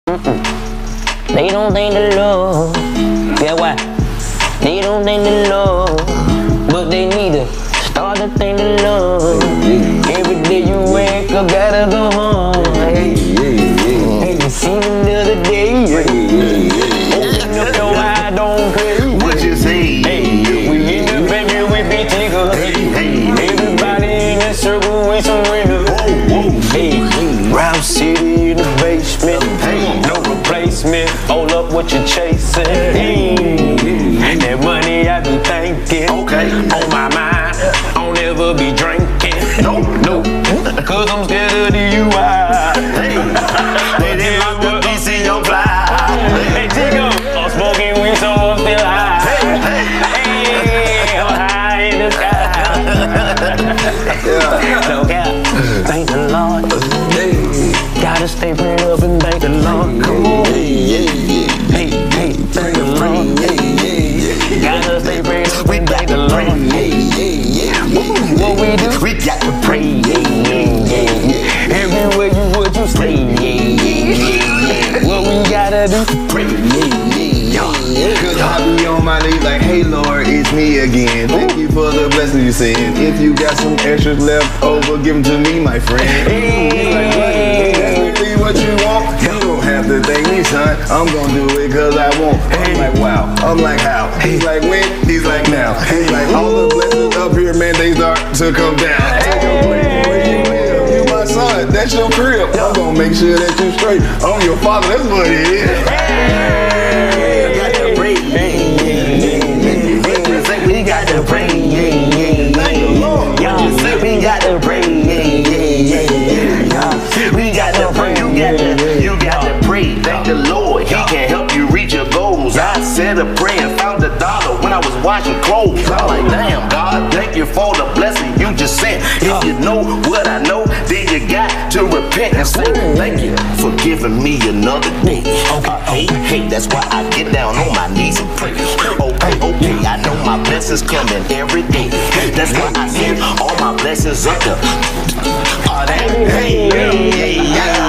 They don't thank the Lord. Yeah, why? They don't thank the Lord, but they need to start to thank the Lord. Every day you wake up, gotta go home. Hey, you seen him the other day. Open up your eye, don't pray. What you say? Hey, we in the baby, we be tigger. Everybody in the circle with some winners. Hey, Round City in the basement. No replacement. Hold up what you chasing. That money I be thinking. On my mind, I'll never be drinking. No, cause I'm scared of the UI. They didn't lock the DC on fly. Hey, Tigo, I'm smoking weed, so I'm still high. Hey, I'm high in the sky. No cap, thank the Lord. Gotta stay prayed up and thank the Lord. Come on. Hey, thank the Lord. Gotta stay prayed up and thank the Lord. What we do? We got to pray. Everywhere you would, you stay. What we gotta do? Pray. Cause I be on my knees like, hey Lord, it's me again. Thank you for the blessings you send. If you got some extras left over, give them to me, my friend. Exactly what you want. You don't have to thank me, son. I'm gonna do it cause I want. I'm like, wow. I'm like, how? He's like, when? He's like, now. He's like, all the blessings up here, man, they start to come down. Take a break where you live. You my son. That's your crib. I'm gonna make sure that you straight. I'm your father. That's what it is. We got to pray, we got to pray, we got to pray. You got to pray. Thank the Lord. He can help you reach your goals. I said a prayer and found $1 when I was washing clothes. I'm like, damn, God, thank you for the blessing you just sent. If you know what I know, then you got to repent and say thank you for giving me another day. Hey, that's why I get down on my knees and pray. Okay, I know my blessings coming every day. That's why I send all my blessings up to. Hey,